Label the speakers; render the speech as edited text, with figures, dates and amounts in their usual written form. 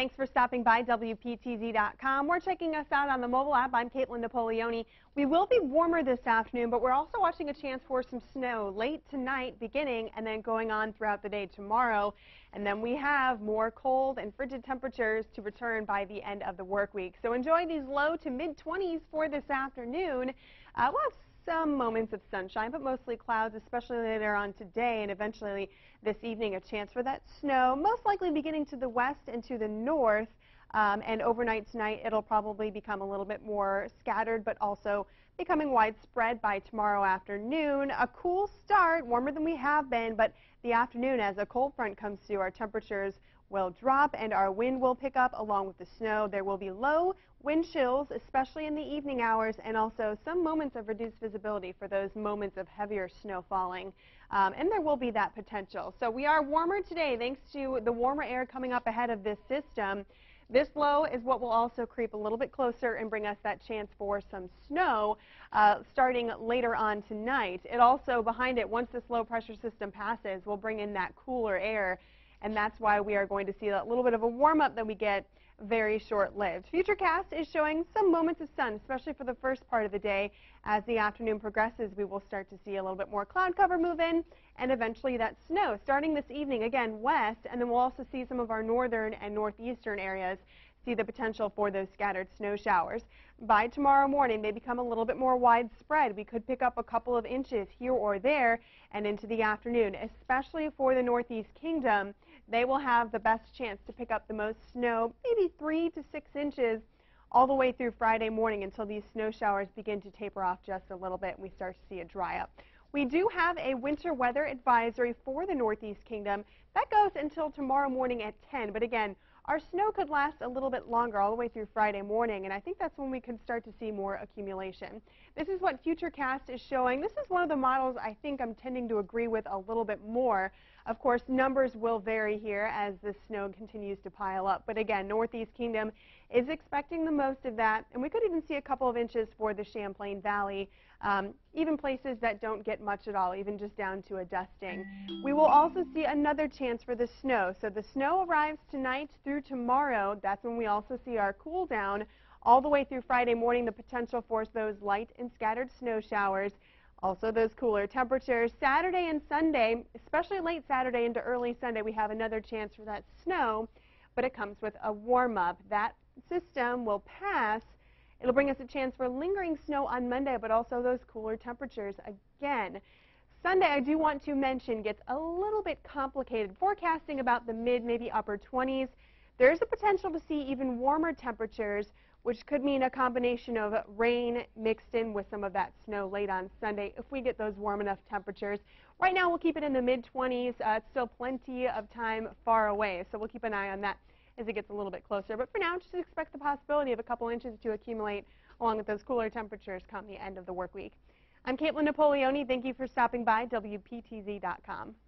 Speaker 1: Thanks for stopping by WPTZ.com. We're checking us out on the mobile app. I'm Caitlin Napoleone. We will be warmer this afternoon, but we're also watching a chance for some snow late tonight beginning and then going on throughout the day tomorrow. And then we have more cold and frigid temperatures to return by the end of the work week. So enjoy these low to mid-20s for this afternoon. We'll have some moments of sunshine, but mostly clouds, especially later on today and eventually this evening. A chance for that snow, most likely beginning to the west and to the north. And overnight tonight, it'll probably become a little bit more scattered, but also becoming widespread by tomorrow afternoon. A cool start, warmer than we have been, but the afternoon, as a cold front comes through, our temperatures will drop and our wind will pick up along with the snow. There will be low wind chills, especially in the evening hours, and also some moments of reduced visibility for those moments of heavier snow falling. And there will be that potential. So we are warmer today thanks to the warmer air coming up ahead of this system. This low is what will also creep a little bit closer and bring us that chance for some snow starting later on tonight. It also, behind it, once this low pressure system passes, will bring in that cooler air. And that's why we are going to see that little bit of a warm-up that we get very short-lived. Futurecast is showing some moments of sun, especially for the first part of the day. As the afternoon progresses, we will start to see a little bit more cloud cover move in and eventually that snow starting this evening, again, west, and then we'll also see some of our northern and northeastern areas see the potential for those scattered snow showers. By tomorrow morning, they become a little bit more widespread. We could pick up a couple of inches here or there and into the afternoon, especially for the Northeast Kingdom. They will have the best chance to pick up the most snow, maybe 3 to 6 inches, all the way through Friday morning until these snow showers begin to taper off just a little bit and we start to see it dry up. We do have a winter weather advisory for the Northeast Kingdom. That goes until tomorrow morning at 10, but again, our snow could last a little bit longer, all the way through Friday morning, and I think that's when we could start to see more accumulation. This is what Futurecast is showing. This is one of the models I think I'm tending to agree with a little bit more. Of course, numbers will vary here as the snow continues to pile up, but again, Northeast Kingdom is expecting the most of that, and we could even see a couple of inches for the Champlain Valley, even places that don't get much at all, even just down to a dusting. We will also see another chance for the snow. So the snow arrives tonight through tomorrow. That's when we also see our cool down all the way through Friday morning, the potential for those light and scattered snow showers. Also those cooler temperatures. Saturday and Sunday, especially late Saturday into early Sunday, we have another chance for that snow, but it comes with a warm-up. That system will pass. It'll bring us a chance for lingering snow on Monday, but also those cooler temperatures again. Sunday, I do want to mention, gets a little bit complicated. Forecasting about the mid, maybe upper 20s. There's a potential to see even warmer temperatures, which could mean a combination of rain mixed in with some of that snow late on Sunday if we get those warm enough temperatures. Right now, we'll keep it in the mid-20s. It's still plenty of time far away, so we'll keep an eye on that as it gets a little bit closer. But for now, just expect the possibility of a couple inches to accumulate along with those cooler temperatures come the end of the work week. I'm Caitlin Napoleone. Thank you for stopping by WPTZ.com.